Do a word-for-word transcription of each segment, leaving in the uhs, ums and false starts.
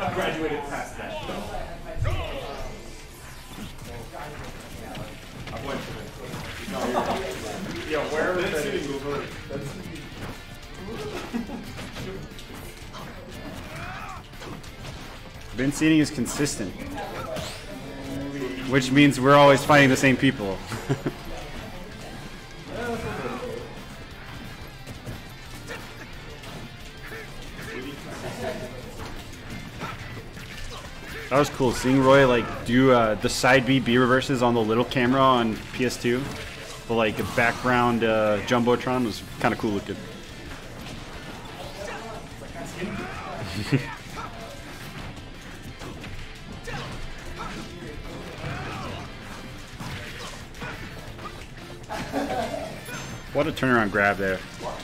graduated past that. I went to it. Yeah, where was that? Bin seating is consistent, which means we're always fighting the same people. That was cool, seeing Roy like do uh, the side B B reverses on the little camera on P S two. The like background uh, jumbotron was kind of cool looking. What a turnaround grab there.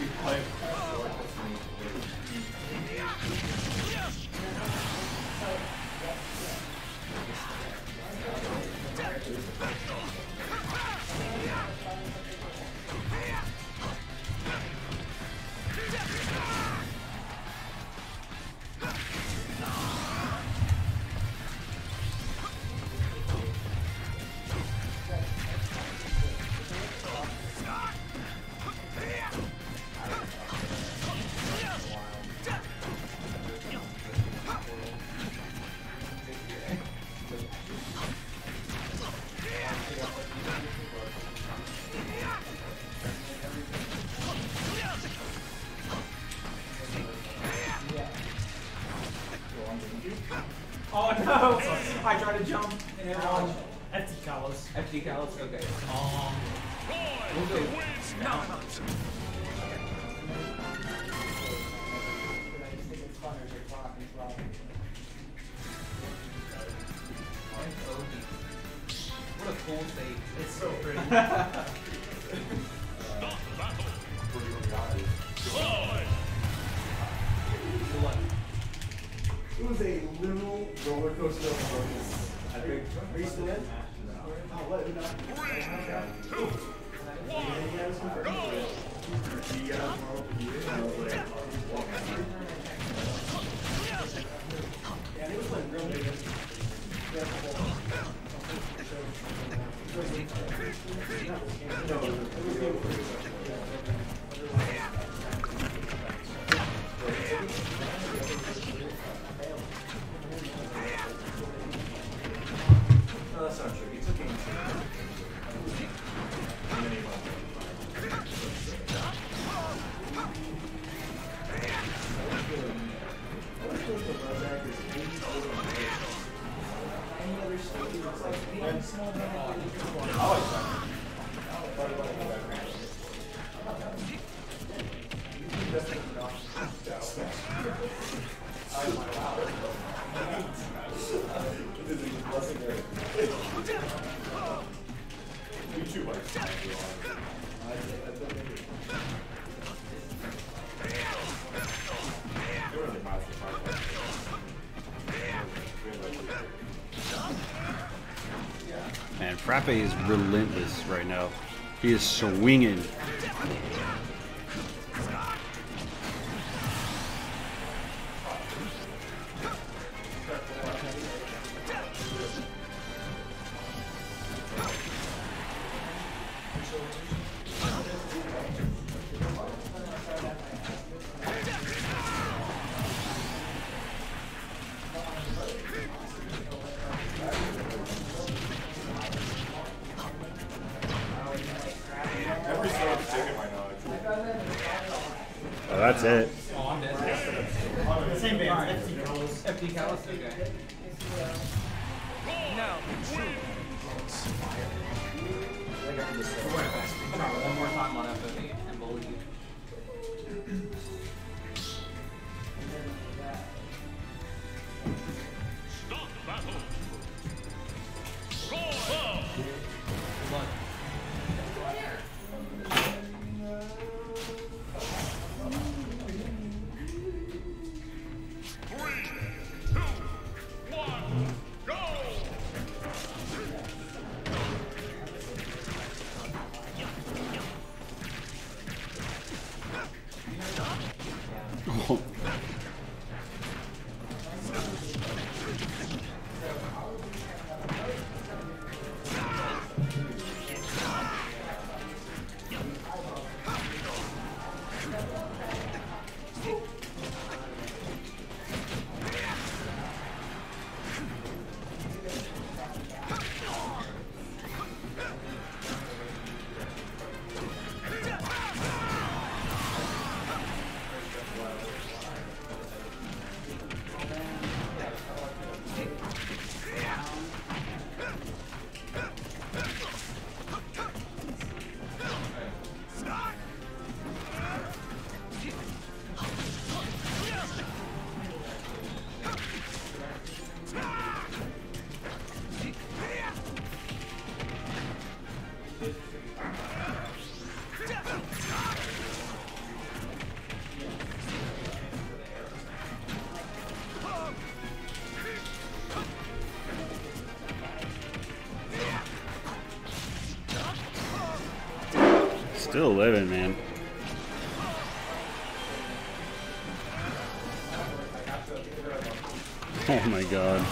Oh no! I tried to jump and everyone. F T Kalos. F T Kalos? Okay. Um. Okay. No. What a cool state. It's so pretty. It was a literal roller coaster of emotions. I think. Are you still in? Oh, what? Three, two, one, and it was like real big. No, that's not true. He took game two. And then he won. Man, Frappe is relentless right now. He is swinging. Oh, that's it. Oh, I'm dead. Same band. F T Kalos. F T Kalos? Okay. No. One more time on F O V and believe. Stop the battle. Good luck. Three, two, one, go! Still living, man. Oh my god.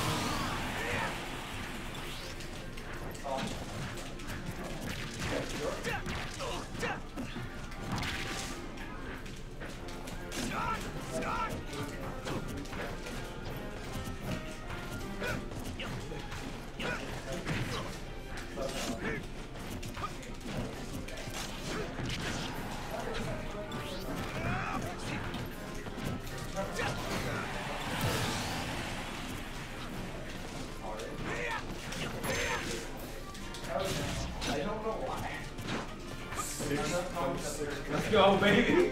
Let's go, baby.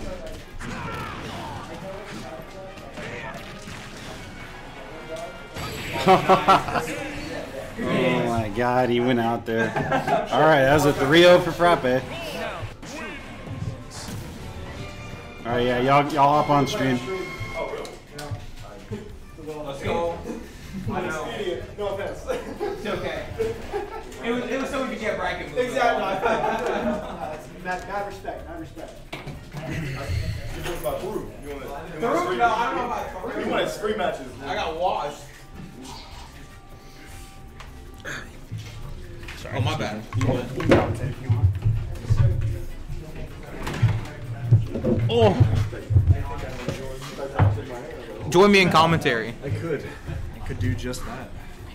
Oh my god, he went out there. Alright, that was a three oh for Frappe. Alright, yeah, y'all y'all hop on stream. Let's go. I know. No offense. It's okay. It was, it was so we could get bracket moves. Exactly. Mad, mad respect, mad respect. You're talking about Farouk. You want to? Farouk? No, I don't know about Farouk. You wanted screen matches. I got washed. Sorry. Oh, my bad. Oh. Join me in commentary. I could. I could do just that.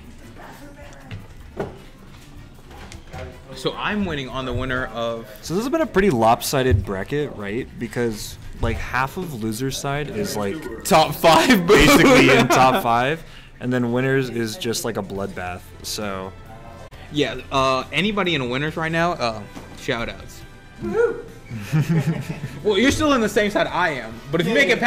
So I'm winning on the winner of. So this has been a pretty lopsided bracket, right? Because like half of losers' side is like Top five, basically in top five, and then winners is just like a bloodbath. So Yeah, uh, anybody in winners right now, uh, shout outs. Well, you're still in the same side I am, but if you make it past